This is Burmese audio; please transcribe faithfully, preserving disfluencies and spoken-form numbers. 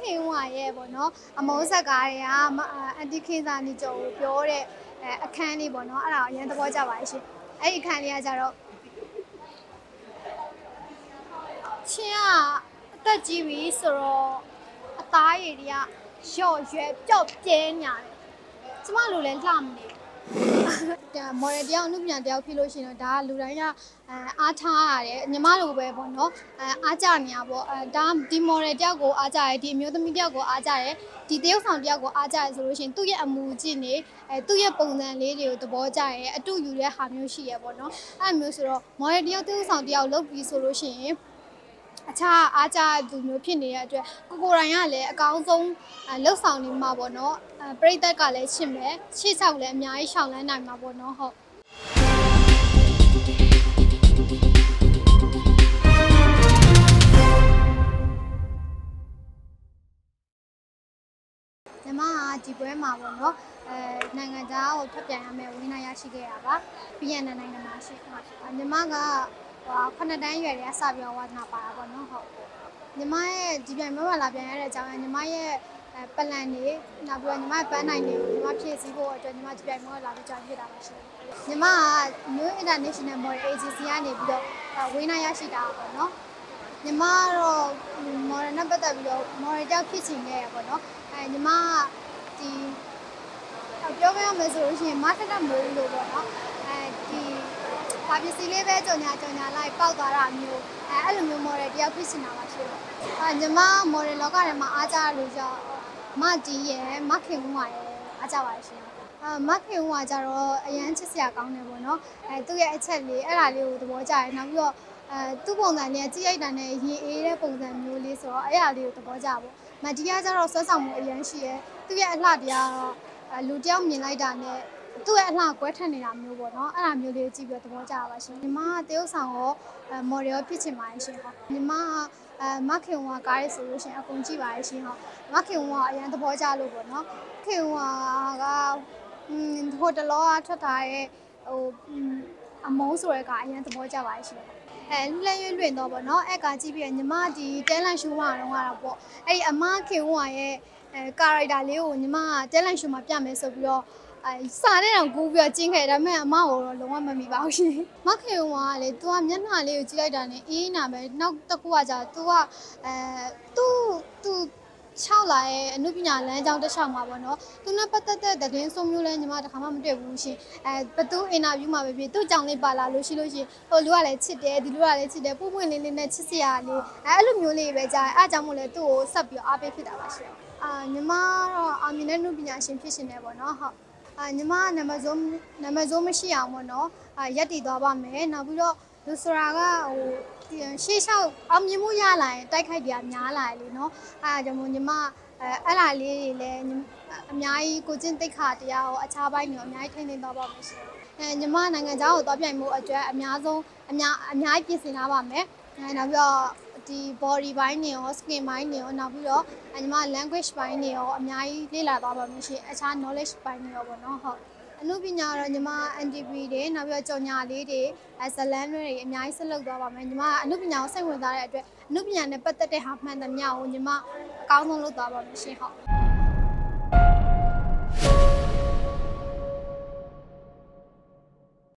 ခင်ဝါရဲ့ပေါ့နော်အမောဆက်ကားတွေကအန်တီခင်စာနေကျော်ကိုပြောတဲ့အခန်းလေးပေါ့နော်အဲ့ဒါအရင်သဘောကျပါရှင်အဲ့ဒီအခန်းလေးကကြတော့ချင်းကအသက်ကြီးပြီဆိုတော့အသားရည်တွေကရော့ရွယ်ပျော့ပြဲညာတယ်ကျမလိုလဲလှမနေဒါမော်ဒယ်တယောက်အမှုပြန်တယောက်ဖြစ်လို့ရှိရင်တော့ဒါကလူတိုင်းကအားထားရတယ်ညီမလိုပဲပေါ့နော်အားကြနေရပေါ့အဲဒါဒီမော်ဒယ်တယောက်ကိုအားကြရတယ်ဒီအမျိုးသမီးတယောက်ကိုအားကြရတယ်ဒီတယောက်ဆောင်တယောက်ကိုအားကြရဆိုလို့ရှိရင်သူ့ရဲ့အမူအကျင့်တွေအဲသူ့ရဲ့ပုံစံလေးတွေကိုသဘောကျရဲအတူယူတဲ့ဟာမျိုးရှိရပေါ့နော်အဲ့မျိုးဆိုတော့မော်ဒယ်တယောက်တယောက်ဆောင်တယောက်လုပ်ပြီးဆိုလို့ရှိရင်အခြားအားကြသူမျိုးဖြစ်နေတဲ့အတွက်ကိုကိုရိုင်းကလည်းအကောင်းဆုံးလှုပ်ဆောင်နေမှာပေါ့နော်ပရိသတ်ကလည်းရှင်းမယ်ရှေ့ဆောင်လည်းအများကြီးရှောင်လန်းနိုင်မှာပေါ့နော်ဟုတ်ညီမကဒီပွဲမှာပေါ့နော်အဲနိုင်ငံခြားကိုဖက်ပြန်ရမယ်ဝင်နိုင်ရရှိခဲ့တာပါဗီယက်နမ်နိုင်ငံမှာရှိညီမကဟိုခုနှစ်တန်းရွယ်တွေကစပြီးတော့ဝါသနာပါတာပေါ့နော်ဟုတ်ညီမရဲ့ဒီပြိုင်ပွဲမှာလာပြန်ရတဲ့အကြောင်းညီမရဲ့ပလန်တွေနောက်ပြီးတော့ညီမပန်းနိုင်တွေကိုညီမဖြည့်ဆည်းဖို့အတွက်ညီမဒီပြိုင်ပွဲလာပြီးကြောင်ဖြစ်တာပါရှင်ညီမက New International Model Agency ကနေပြီးတော့ဝင်းနိုင်ရရှိတာပေါ့နော်ညီမကတော့ model နဲ့ပတ်သက်ပြီးတော့ model တောက်ဖြစ်ချင်ခဲ့ရပေါ့နော်အဲညီမကဒီပြောပြရမယ်ဆိုလို့ရှိရင်မထက်တဲ့မိုးလို့ပေါ့နော်အဲဒီဘာပစ္စည်းလေးပဲကြော်ညာကြော်ညာလိုက်ပေါက်သွားတာမျိုးအဲအဲ့လိုမျိုး model တယောက်ဖြစ်နေတာပါရှင်အဲညီမ model လောကထဲမှာအားကြရလို့ကြောင့်မတီးရယ်မခင်ဦးပါရယ်အားကြပါရှင်အဲမခင်ဦးကကြတော့အရန်ချစ်စရာကောင်းတယ်ပေါ့နော်အဲသူ့ရဲ့အချက်လေးအဲ့ဒါလေးကိုသဘောကျတယ်နောက်ပြီးတော့အဲသူ့ပုံစံနဲ့ကြည့်ရိုက်တာနဲ့ရင်အေးတဲ့ပုံစံမျိုးလေးဆိုတော့အဲ့ဒါလေးကိုသဘောကျပေါ့မတီးကကြတော့ဆွဲဆောင်မှုအရန်ရှိရယ်သူ့ရဲ့အလှတရားတော့လူတယောက်မြင်လိုက်တာနဲ့သူ့ရဲ့အလှကွဲထက်နေတာမျိုးပေါ့နော်အဲ့ဒါမျိုးလေးကြည့်ပြီးတော့သဘောကျပါရှင်ညီမကတရုတ်ဆောင်ရောမော်ဒယ်ရောဖြစ်ချင်ပါရှင်ဟုတ်ညီမကအဲမခင်ဝါကားရဆိုလို့ရှင်အကုန်ကြည့်ပါရဲ့ရှင်ဟုတ်မခင်ဝါအရန်သဘောကျလို့ပေါ့နော်ခင်ဝါကอืมဟိုတလောကထွက်ထားတဲ့ဟိုအမုန်းဆိုရဲကအရန်သဘောကျပါရဲ့ရှင်အဲလှည့်ရွလွင်တော့ပေါ့နော်အဲ့ကကြည့်ပြီးညီမဒီတဲလန်ရှိုးမှာတော့ကတော့ပေါ့အဲ့ဒီအမခင်ဝါရဲ့အဲကာရိုက်တာလေးကိုညီမကတဲလန်ရှိုးမှာပြမယ်ဆိုပြီးတော့အဲစာနဲ့တော့ကူးပြီးတော့ကျင်းခဲ့ဒါပေမဲ့အမကိုတော့လုံးဝမမီပါဘူးရှင်မခင်ဝါကလေ तू ကမျက်နှာလေးကိုကြည့်လိုက်တာနဲ့အေးနာပဲနောက်တစ်ခုကကြာ तू ကအဲ तू तू ချောက်လာရဲ့အနုပညာလမ်းကြောင်းတစ်လျှောက်မှာပေါ့နော်သူနဲ့ပတ်သက်တဲ့သတင်းစုံမျိုးလဲညီမတခါမှမတွေ့ဘူးရှင်အဲဘသူအင်တာဗျူးမှာပဲဖြစ်သူ့ကြောင့်လေးပါလာလို့ရှိလို့ရှိရင်ဟိုလူကလည်းချစ်တယ်ဒီလူကလည်းချစ်တယ်ပွပွင့်လေးလေးနဲ့ချစ်စရာလေးအဲအဲ့လိုမျိုးလေးပဲကြားအဲအကြောင်းမို့လဲသူ့ကိုဆက်ပြီးအားပေးဖြစ်တာပါရှင်အာညီမတော့အာမြင်တဲ့အနုပညာရှင်ဖြစ်ရှင်တယ်ပေါ့နော်ဟုတ်အာညီမနံပါတ်ဆုံးနံပါတ်ဆုံးမရှိအောင်ပေါ့နော်အာရက်တည်သွားပါမယ်နောက်ပြီးတော့လူဆိုတာကဟိုရှေ့လျှောက်အောင်မြင်မှုရလာရင်တိုက်ခိုက်ပြများလာတယ်လေနော်အဲဒါကြောင့်မို့ညီမအဲအဲ့ဒါလေးတွေလည်းအများကြီးကိုကျင့်သိက္ခာတရားကိုအခြားဘက်တွေအများကြီးထိန်းသိမ်းသွားပါမယ်ရှင်အဲညီမနိုင်ငံခြားကိုသွားပြိုင်မှုအတွက်အများဆုံးအများအများကြီးပြင်ဆင်ထားပါမယ်အဲနောက်ပြီးတော့ဒီ body ဘိုင်းတွေရော skin ဘိုင်းတွေရောနောက်ပြီးတော့ညီမ language ဘိုင်းတွေရောအများကြီးလေ့လာသွားပါမယ်ရှင်အခြား knowledge ဘိုင်းတွေရောပေါ့နော်ဟုတ်အနုပညာတော့ညီမ N D P တွေနောက်ပြီးတော့ကြော်ညာလေးတွေအဲဇလန်းတွေအများကြီးဆက်လုပ်သွားပါမယ်ညီမအနုပညာကိုစိတ်ဝင်စားတဲ့အတွက်အနုပညာနဲ့ပတ်သက်တဲ့ဟာမှန်သမျှကိုညီမအကောင်းဆုံးလုပ်သွားပါမယ်ရှင်ဟုတ်